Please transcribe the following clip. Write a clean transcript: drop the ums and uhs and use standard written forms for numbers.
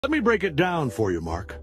Let me break it down for you, Mark.